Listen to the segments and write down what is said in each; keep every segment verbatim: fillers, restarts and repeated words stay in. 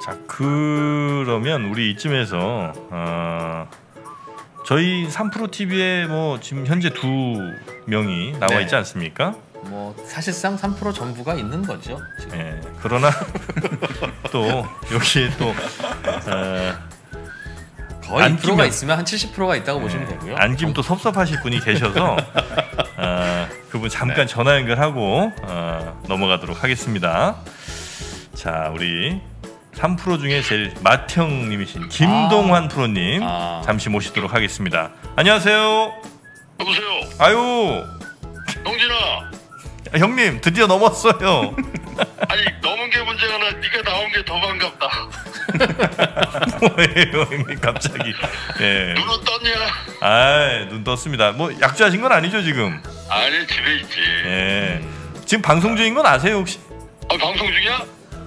자, 그러면 우리 이쯤에서 어, 저희 삼프로티비에 뭐 지금 현재 두 명이 나와 네. 있지 않습니까? 뭐 사실상 삼 프로 전부가 있는 거죠. 지금. 네, 그러나 또 여기에 또 어, 거의 이 퍼센트가 있으면 한 칠십 퍼센트가 있다고 네, 보시면 되고요. 안 끼면 또 섭섭하실 분이 계셔서 어, 그분 잠깐 네. 전화 연결하고 어, 넘어가도록 하겠습니다. 자, 우리 삼 프로 중에 제일 맏형님이신 김동환 아, 프로님 아. 잠시 모시도록 하겠습니다. 안녕하세요. 여보세요. 아유. 영진아. 형님 드디어 넘었어요. 아니 넘은 게 문제가 아니라 네가 나온 게 더 반갑다. 뭐예요 형님 갑자기. 예. 눈은 떴냐? 아, 눈 떴습니다. 뭐 약주하신 건 아니죠 지금? 아니 집에 있지. 예. 지금 방송 중인 건 아세요 혹시? 아 방송 중이야?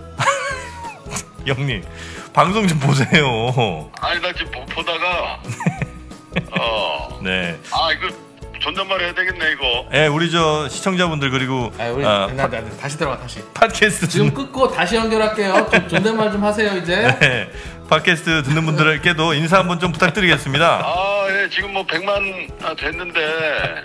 형님 방송 좀 보세요. 아니 나 지금 보, 보다가 어. 네. 아 이거 존댓말 해야 되겠네 이거. 예, 우리 저 시청자분들 그리고 아, 우리 아, 나, 나, 다시 들어가 다시. 팟캐스트 지금 끊고 다시 연결할게요. 좀 존댓말 좀 하세요 이제. 네, 팟캐스트 듣는 분들께도 인사 한번 좀 부탁드리겠습니다. 아, 예, 지금 뭐 백만 됐는데.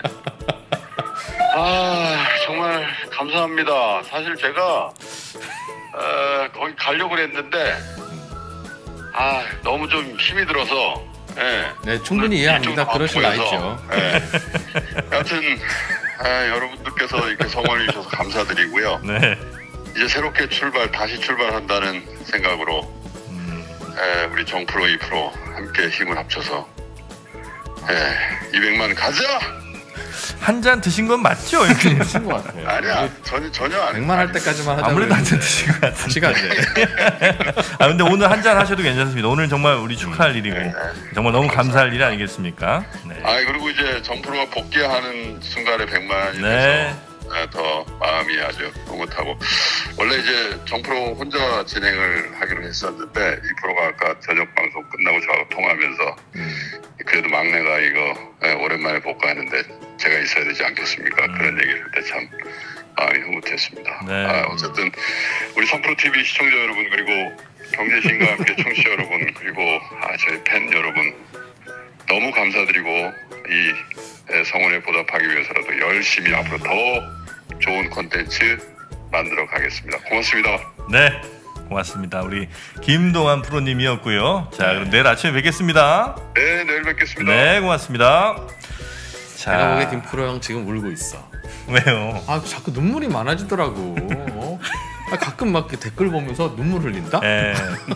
아, 정말 감사합니다. 사실 제가 어, 거기 가려고 했는데 아, 너무 좀 힘이 들어서. 네, 네 충분히 이해합니다. 그러실 나이죠. 네. 여하튼 아, 여러분들께서 이렇게 성원해 주셔서 감사드리고요. 네. 이제 새롭게 출발, 다시 출발한다는 생각으로 음. 에, 우리 정 프로, 이 프로 함께 힘을 합쳐서 에, 이백만 가자! 한 잔 드신 건 맞죠? 드신 것 같아요. 아니야, 전혀, 전혀 안 백만 할 때까지만 하자고. 아무래도 한 잔 드신 것 같은데. 시간 아, 근데 오늘 한 잔 하셔도 괜찮습니다. 오늘 정말 우리 축하할 음, 일이고 네, 정말 너무 감사할 일 아니겠습니까? 네. 아, 그리고 이제 정 프로가 복귀하는 순간에 백만이 네. 돼서 더 마음이 아주 뿌듯하고. 원래 이제 정 프로 혼자 진행을 하기로 했었는데 이 프로가 아까 저녁 방송 끝나고 저하고 통화하면서 음. 그래도 막내가 이거 오랜만에 복귀하는데 제가 있어야 되지 않겠습니까? 음. 그런 얘기를 할 때 참 마음이 흐뭇했습니다. 네. 아, 어쨌든 우리 삼프로티비 시청자 여러분 그리고 경제신과 함께 청취자 여러분 그리고 아, 저희 팬 여러분 너무 감사드리고 이 성원에 보답하기 위해서라도 열심히 앞으로 더 좋은 콘텐츠 만들어 가겠습니다. 고맙습니다. 네, 고맙습니다. 우리 김동환 프로님이었고요. 자, 그럼 내일 아침에 뵙겠습니다. 네, 내일 뵙겠습니다. 네, 고맙습니다. 자, 내가 보기에 김 프로 형 지금 울고 있어. 왜요? 아, 자꾸 눈물이 많아지더라고. 어? 아, 가끔 막 댓글 보면서 눈물 흘린다? 네.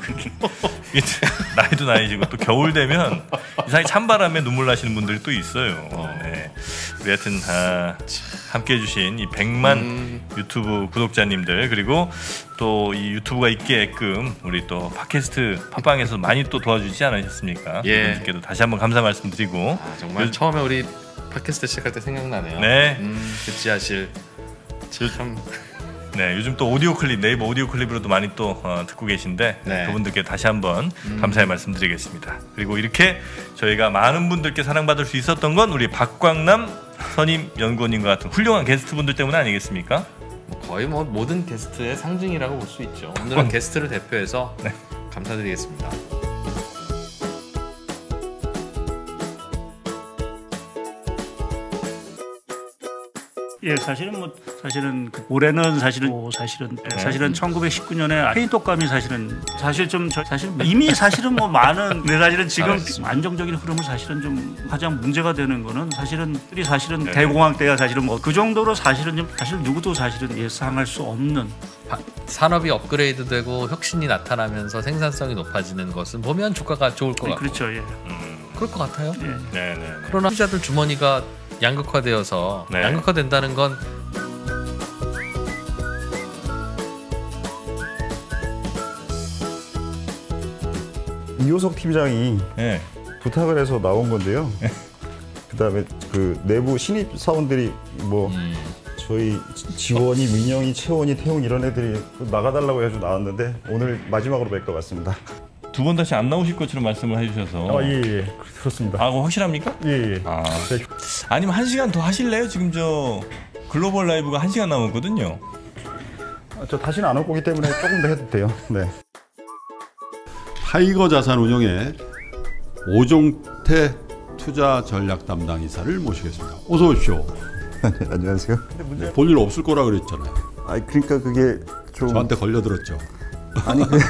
나이도 나이지고 또 겨울 되면 이상하게 찬바람에 눈물 나시는 분들이 또 있어요. 어. 네. 우리 하여튼 아, 함께 해주신 이 백만 음. 유튜브 구독자님들 그리고 또 이 유튜브가 있게끔 우리 또 팟캐스트 팟빵에서 많이 또 도와주지 않으셨습니까? 예. 그분들께도 다시 한번 감사 말씀드리고 아, 정말 요... 처음에 우리 팟캐스트 시작할 때 생각나네요. 네. 음, 그 지하실 참... 네, 요즘 또 오디오 클립, 네이버 오디오 클립으로도 많이 또 어, 듣고 계신데 네. 그분들께 다시 한번 음. 감사의 말씀드리겠습니다. 그리고 이렇게 저희가 많은 분들께 사랑받을 수 있었던 건 우리 박광남 선임 연구원님과 같은 훌륭한 게스트분들 때문 아니겠습니까? 뭐 거의 뭐 모든 게스트의 상징이라고 볼 수 있죠. 오늘은 게스트를 대표해서 네. 감사드리겠습니다. 예, 사실은 뭐 사실은 그 올해는 사실은 뭐 사실은 네. 사실은 천구백십구 년에 페인트감이 사실은 사실 좀 저, 사실 이미 사실은 뭐 많은 근데 사실은 지금 알았습니다. 안정적인 흐름을 사실은 좀 가장 문제가 되는 거는 사실은 우리 사실은 네. 대공황 때가 사실은 뭐 그 정도로 사실은 좀 사실 누구도 사실은 예상할 수 없는 산업이 업그레이드되고 혁신이 나타나면서 생산성이 높아지는 것은 보면 주가가 좋을 것 네, 같고 그렇죠, 예. 음. 그럴 것 같아요. 예. 네, 네. 그러나 투자들 주머니가 양극화되어서 네. 양극화된다는 건 이호석 팀장이 네. 부탁을 해서 나온 건데요. 그다음에 그 내부 신입 사원들이 뭐 음. 저희 지원이, 민영이, 채원이, 태웅 이런 애들이 나가달라고 해가지고 나왔는데 오늘 마지막으로 뵐 것 같습니다. 두 번 다시 안 나오실 것처럼 말씀을 해주셔서. 아, 예, 예. 그렇습니다. 아, 그거 확실합니까? 예, 예. 아. 아니면 한 시간 더 하실래요? 지금 저 글로벌 라이브가 한 시간 남았거든요. 아, 저 다시는 안 올 거기 때문에 조금 더 해도 돼요. 네. 타이거 자산운용의 오종태 투자 전략 담당 이사를 모시겠습니다. 어서 오십시오. 안녕하세요. 네, 볼일 없을 거라 그랬잖아요. 아 그러니까 그게 좀 저한테 걸려들었죠. 아니 그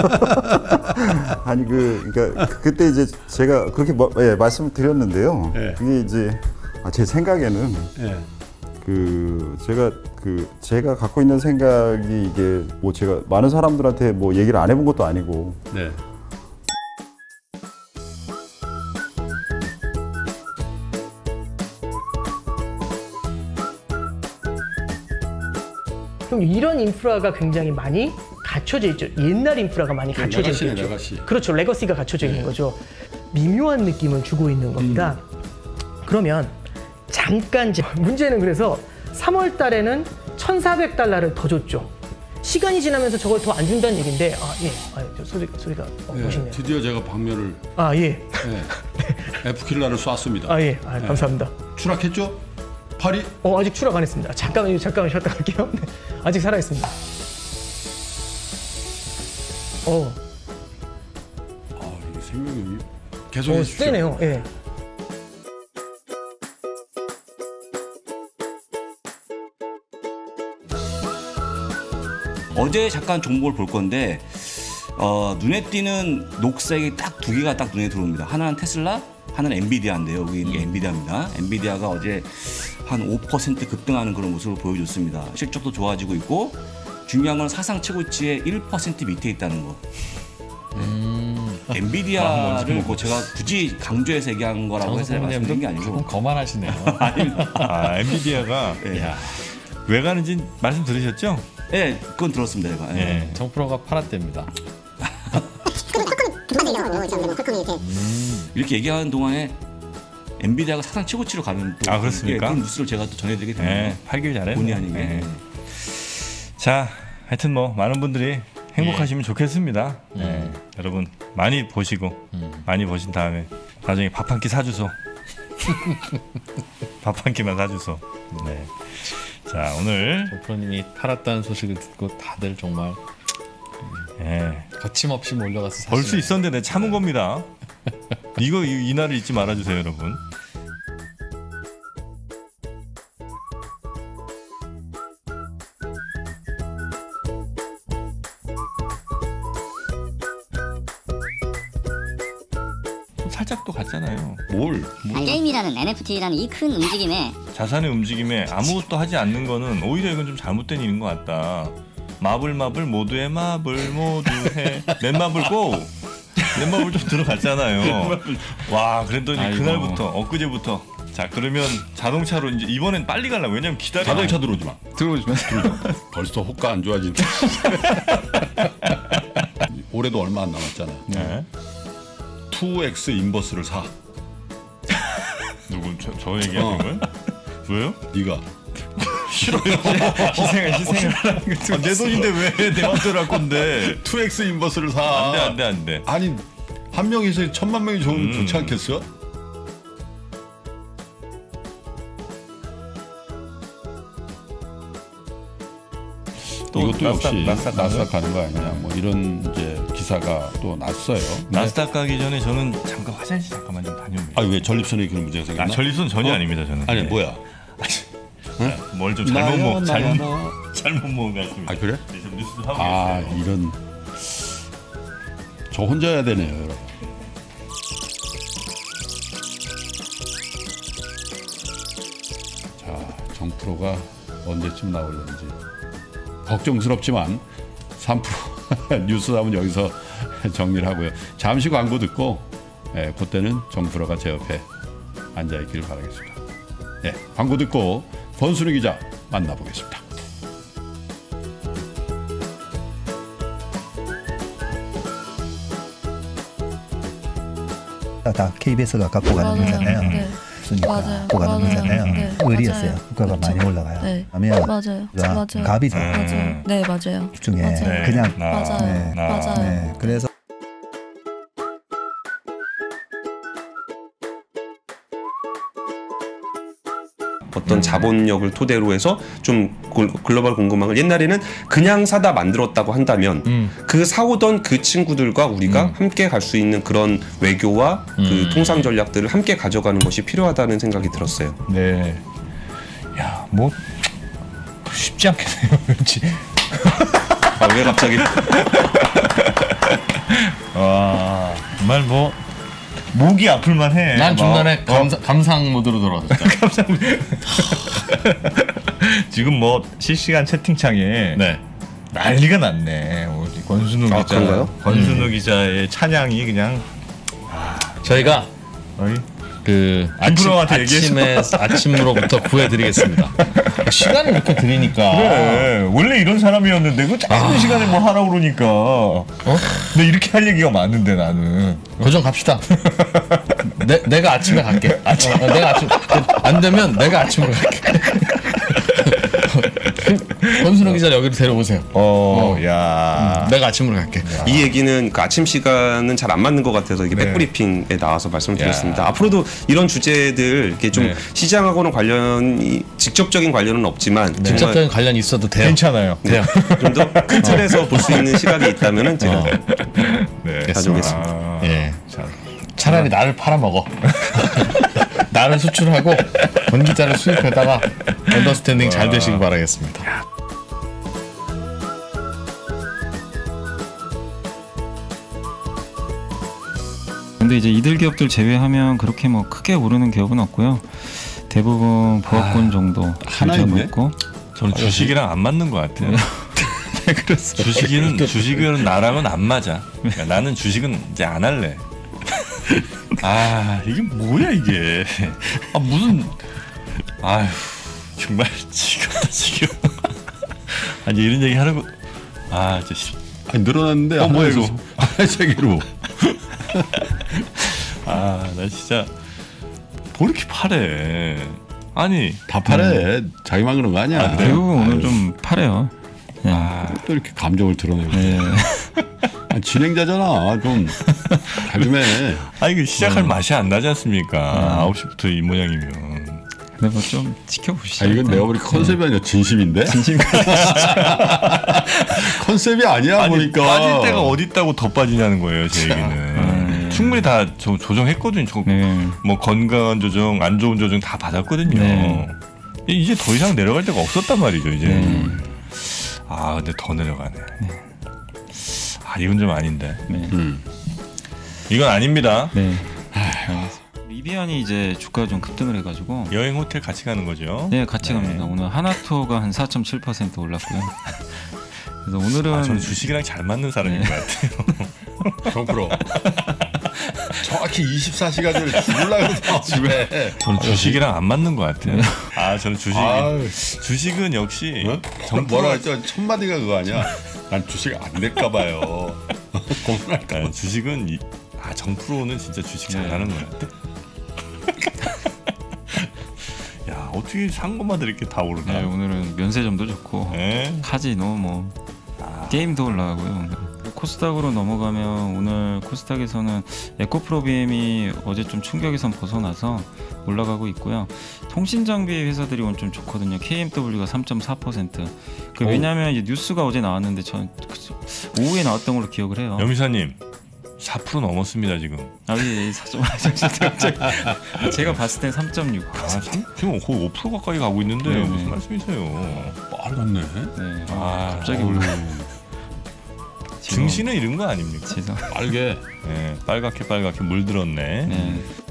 아니 그 그러니까 그때 이제 제가 그렇게 뭐, 예, 말씀드렸는데요. 네. 그게 이제 아, 제 생각에는 네. 그 제가 그 제가 갖고 있는 생각이 이게 뭐 제가 많은 사람들한테 뭐 얘기를 안 해본 것도 아니고. 네. 그럼 이런 인프라가 굉장히 많이 갖춰져 있죠. 옛날 인프라가 많이 갖춰져 레가시네, 있죠. 레가시. 그렇죠. 레거시가 갖춰져 있는 거죠. 미묘한 느낌을 주고 있는 겁니다. 음. 그러면 잠깐 이제 문제는 그래서 삼월 달에는 천사백 달러를 더 줬죠. 시간이 지나면서 저걸 더 안 준다는 얘기인데 아 예, 아, 저 소리 소리가 어, 네, 멋있네요. 드디어 제가 방면을 아 예, 네, 에프킬라를 쐈습니다. 아 예, 아, 감사합니다. 네. 추락했죠? 팔이? 어 아직 추락 안 했습니다. 잠깐만요, 잠깐만 쉬었다 갈게요. 네, 아직 살아 있습니다. 어, 아 이게 생명이 계속 어 해주십시오. 세네요. 예. 어제 잠깐 정보를 볼 건데 어, 눈에 띄는 녹색이 딱 두 개가 딱 눈에 들어옵니다. 하나는 테슬라, 하나는 엔비디아인데요. 여기 있는 게 엔비디아입니다. 엔비디아가 어제 한 오 퍼센트 급등하는 그런 모습을 보여줬습니다. 실적도 좋아지고 있고 중요한 건 사상 최고치의 일 퍼센트 밑에 있다는 거. 음. 엔비디아를 뭐 제가 굳이 강조해서 얘기한 거라고 해서 말씀드린 게 아니고 거만하시네요. 아, 엔비디아가 네. 야, 왜 가는지 말씀 들으셨죠? 네, 그건 들었습니다. 제가. 네. 네. 정프로가 팔았답니다. 음. 이렇게 얘기하는 동안에 엔비디아가 사상 최고치로 가면 또 아, 그렇습니까? 그런 뉴스를 제가 또 전해드리게 됩니다. 네, 팔길 잘했네. 본의 아니게. 네. 자, 하여튼 뭐 많은 분들이 행복하시면 좋겠습니다. 음. 네. 여러분 많이 보시고 음. 많이 보신 다음에 나중에 밥 한 끼 사주소. 밥 한 끼만 사주소. 네. 자, 오늘 정프로님이 팔았다는 소식을 듣고 다들 정말 예. 거침없이 몰려가서 벌 수 있었는데 내가 참은 겁니다. 이거 이, 이 날을 잊지 말아주세요, 여러분. 살짝 또 갔잖아요. 뭘? 게임이라는 엔에프티라는 이 큰 움직임에 자산의 움직임에 아무것도 하지 않는 거는 오히려 이건 좀 잘못된 일인 것 같다. 마블 마블 모두의 마블 모두의 넷마블 고! 넷마블 좀 들어갔잖아요. 와, 그랬더니 아이고. 그날부터 엊그제부터 자, 그러면 자동차로 이제 이번엔 빨리 가려고. 왜냐면 기다려. 자동차 들어오지 마. 들어오지 마. 벌써 호가 안 좋아진. 올해도 얼마 안 남았잖아요. 네. 투 엑스 인버스를 사. 누구 저, 저 얘기하는 어. 거예요? 왜요? 네가. 희생을 희생을 하는 거. 아, 내 돈인데 왜 내 맘대로 할 건데? 투 엑스 인버스를 사. 안돼 안돼 안돼. 아니 한 명에서 천만 명이 좋으면 음. 좋지 않겠어? 이것도 나스닥, 역시 나스닥 나스닥 가는 거 아니냐? 뭐 이런 이제 기사가 또 났어요. 나스닥 가기 전에 저는 잠깐 화장실 잠깐만 좀 다녀옵니다. 아니 왜 전립선에 그런 문제가 생겼나? 아, 전립선 전혀 어? 아닙니다 저는. 아니 네. 뭐야? 뭘 좀 잘못 나야, 먹 나야, 잘못 나. 잘못 먹은 것 같습니다. 아 그래? 네, 좀 뉴스도 하고 아 계세요. 이런 저 혼자 해야 되네요, 여러분. 자, 정프로가 언제쯤 나오려는지 걱정스럽지만 삼 프로 뉴스담은 여기서 정리를 하고요. 잠시 광고 듣고 예, 그때는 정프로가 제 옆에 앉아 있길 바라겠습니다. 예, 광고 듣고 권순우 기자 만나보겠습니다. 다 케이비에스가 갖고 가는 맞아요. 거잖아요. 네. 그러니까 맞아요. 갖고 가는 맞아요. 거잖아요. 네. 의리였어요. 맞아요. 국가가 그렇죠. 많이 올라가요. 네. 그러면 맞아요. 우리가 맞아요. 갑이죠. 음. 맞아요. 네, 맞아요. 중에 맞아요. 그냥 나, 맞아요. 네. 나. 맞아요. 네, 그래서 어떤 자본력을 토대로 해서 좀 글로벌 공급망을 옛날에는 그냥 사다 만들었다고 한다면 음. 그 사오던 그 친구들과 우리가 음. 함께 갈 수 있는 그런 외교와 음. 그 통상 전략들을 함께 가져가는 것이 필요하다는 생각이 들었어요. 네. 야, 뭐 쉽지 않겠네요, 왠지. 아, 왜 갑자기? 와, 정말 뭐 목이 아플만 해. 난 중간에 막, 감사, 감상 모드로 돌아왔었죠. 감상. 지금 뭐 실시간 채팅창에 네. 난리가 났네. 권순우 아, 기자, 그런가요? 권순우 음. 기자의 찬양이 그냥 저희가 어이? 그 아침, 김프로한테 아침에 아침으로부터 구해드리겠습니다. 시간을 이렇게 드리니까. 그래, 원래 이런 사람이었는데 그 짧은 아. 시간에 뭐 하라고 그러니까. 어? 근데 이렇게 할 얘기가 많은데 나는. 고정 갑시다. 내, 내가 아침에 갈게. 아침. 어, 내가 아침 안 되면 내가 아침으로 갈게. 권순호 기자 여기로 데려오세요. 어, 야. 음, 내가 아침으로 갈게. 이 얘기는 그 아침 시간은 잘 안 맞는 것 같아서 이게 네. 백브리핑에 나와서 말씀드렸습니다. 앞으로도 이런 주제들 이렇게 좀 네. 시장하고는 관련이 직접적인 관련은 없지만 정말 직접적인 관련이 있어도 돼요. 괜찮아요. 네, 좀 더 큰 틀에서 볼 수 있는 시각이 있다면은 제가 네. 가져오겠습니다. 아, 예. 자, 차라리 나를 팔아먹어. 나를 수출하고 권 기자를 수입해다가 언더스탠딩 잘 되시길 바라겠습니다. 근데 이제 이들 기업들 제외하면 그렇게 뭐 크게 오르는 기업은 없고요. 대부분 보합권 아, 정도 하나 유지하고 있네? 있고. 저는 주식이랑 안 맞는 것 같아요. 네, 그렇습니다. 주식은 주식은 나랑은 안 맞아. 그러니까 나는 주식은 이제 안 할래. 아 이게 뭐야 이게? 아 무슨? 아휴 정말 지겹다 지겨. 아니 이런 얘기 하는 거. 아 진짜. 아니, 늘어났는데 어, 뭐야, 이거? 하나씩으로. 아 나 진짜 뭐 이렇게 팔해? 아니 다 팔해. 자기만 그런 거 아니야. 아, 그래요? 대부분 오늘 아유, 좀 파래요. 네. 아, 또 이렇게 감정을 드러내고. 네. 아, 진행자잖아. 좀 잘 좀 해. 아 이거 시작할 음. 맛이 안 나지 않습니까? 아. 아홉 시부터 이 모양이면. 근데 뭐 좀 지켜보시죠. 아, 이건 내가 보니 컨셉이 아니라 진심인데? 진심까지. 컨셉이 아니야, 아니, 보니까. 빠질 때가 어디 있다고 더 빠지냐는 거예요, 제 얘기는. 음. 충분히 다 조, 조정했거든요. 저, 네. 뭐 건강한 조정, 안 좋은 조정 다 받았거든요. 네. 이제 더 이상 내려갈 데가 없었단 말이죠, 이제. 네. 아, 근데 더 내려가네. 아, 이건 좀 아닌데. 네. 음. 이건 아닙니다. 네. 알겠습니다. 리비안이 이제 주가가 좀 급등을 해가지고. 여행 호텔 같이 가는 거죠? 네, 같이 네. 갑니다. 오늘 하나투어가 한 사 점 칠 퍼센트 올랐고요. 그래서 오늘은 아, 저는 주식이랑 잘 맞는 사람인 네. 것 같아요. 정프로. 정확히 이십사 시간을 죽으려고 집에. 저는 주식이랑 안 맞는 것 같아요. 아, 저는 주식 아유. 주식은 역시 어? 정프로- 뭐라 했죠? 첫 마디가 그거 아니야? 난 주식 안 될까 봐요. 고민할까 봐. 아, 주식은 이, 아 정프로는 진짜 주식 잘하는 것 같아. 야 어떻게 산 것마다 이렇게 다 오르나? 네, 오늘은 면세점도 좋고 네. 카지노 뭐 게임도 올라가고요. 오늘. 코스닥으로 넘어가면 오늘 코스닥에서는 에코프로비엠이 어제 좀 충격에선 벗어나서 올라가고 있고요. 통신장비 회사들이 오늘 좀 좋거든요. 케이엠더블유가 삼 점 사 퍼센트. 그 왜냐하면 이제 뉴스가 어제 나왔는데 전 오후에 나왔던 걸로 기억을 해요. 염이사님 사 퍼센트 넘었습니다 지금. 아, 예, 사 점 제가 봤을 땐 삼 점 육 퍼센트. 아, 지금 거의 오 퍼센트 가까이 가고 있는데 네, 무슨 네. 말씀이세요? 빨갛네. 네. 아, 갑자기 어우. 올라. 증시는 이런 거 아닙니까? 죄송. 빨개. 네, 빨갛게 빨갛게 물들었네. 네.